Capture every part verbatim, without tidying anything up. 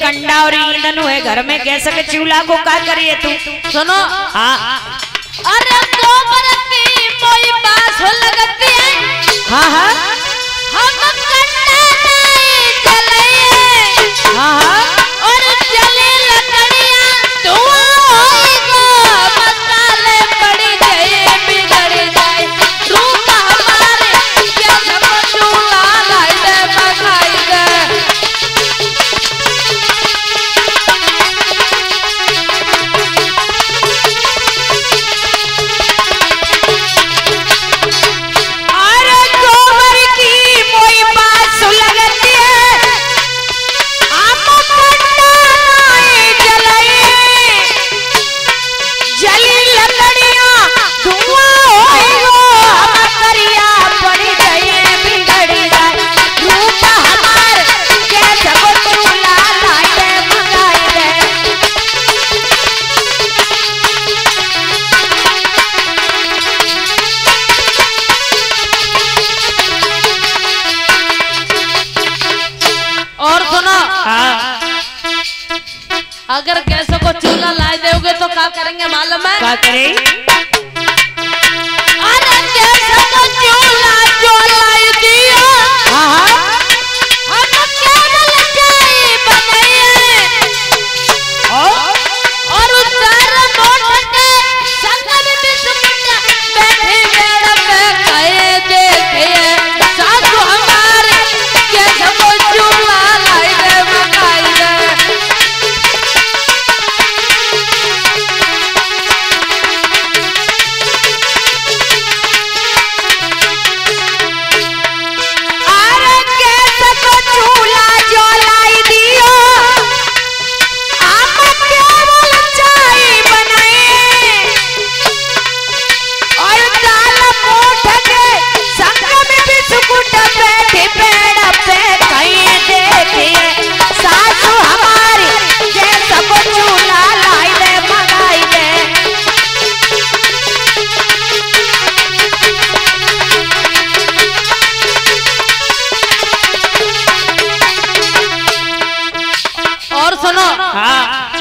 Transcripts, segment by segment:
कंडा और ईंधन हुए घर में कैसे के चूल्हा को का करिए तू सुनो। हाँ अरे गोबर की मोई बास हो लगती है। हाँ हाँ हम कंडा नहीं जलाए। हाँ हाँ और जले लकड़ियां धुआं होएगा मसाले पड़ जाए बिगड़ जाए रूप हमारे क्या सब चूल्हा लाई दे पकाई दे। अरे गोबर की मोई बास लगती है हम कंडा नहीं जलाए जली लकड़ियां धुआं होएगा मकरिया पड़ जाए बिगड़ जाए रूप हमार कैसे को चूल्हा लाई दे मंगाई दे। और सुनो। हाँ अगर कैसे को चूल्हा ला दोगे तो क्या करेंगे मालूम है? क्या करें? अरे कैसे को चूल्हा जो लाई दिया हाँ हाँ हम केवल चाय बनाए और और उधर मोट के संग में बिस्कुट बैठे मेरे पे खाए देखे सासू हमारे कैसे को चूल्हा लाई दे मकाई दे। अरे कैसे को चूल्हा जो लाई दियो हम केवल चाय बनाए और दाल मोठ के संग में बिस्कुट बैठे पेड़ पे खाए देखे सासू हमारी कैसे को चूल्हा लाई दे मंगाई दे। और सुनो। हाँ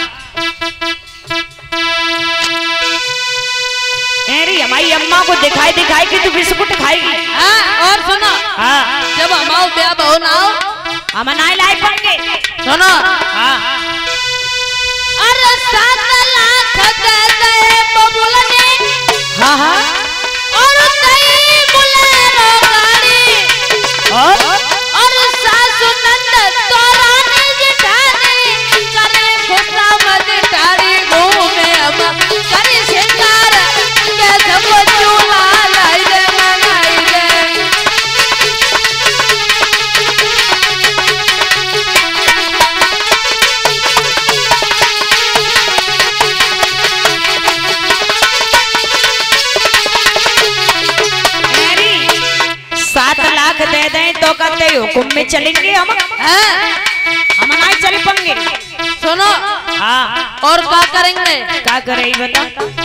मेरी हमारी अम्मा को दिखाई दिखाई कि तू बिस्कुट खाएगी। हाँ और सुनो। हाँ जब हमारा ब्याह बहु ना हो हम नाई लाई पाएंगे। सुनो। हाँ अरे सात लाख दे दे बबुल ने हाँ हाँ और दई बुलेरो गाड़ी और और सासु नंद तोरानी जिठानी करे खुशा मजिठारी घूमे हम करे शिकार कैसे को चूल्हा लाई दे मंगाई दे। मेरी सात लाख दे दें तो कहते हुकुम में चलेंगे हम। हैं? हम नहीं चल पाएंगे। सुनो। हाँ और क्या करेंगे? क्या करे बता?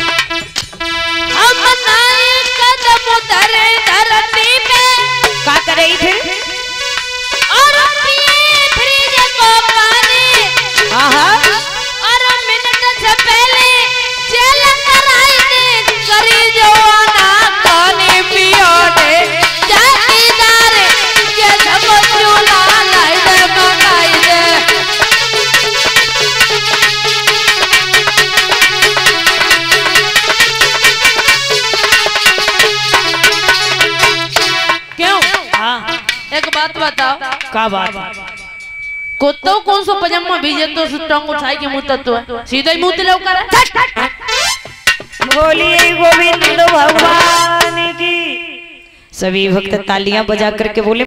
हम नाई कदम धरे धरती पे क्या करे फिर? और पिए फ्रिज को पानी हाँ हाँ और मिनट से पहले जेल कराई दे करी जवाना पानी पियो दे जागीदार ये सब चूल्हा लाई दे मंगाई दे। क्यों? हाँ एक बात बताओ। क्या बात? कुत्तों कौन सो पजामा भीजे तो सुटंग उठाई के मुंह तत्व है सीधा ही मुंह तिलक करे। बोलिए गोविंद भगवान की। सभी भक्त तालियां बजा करके बोले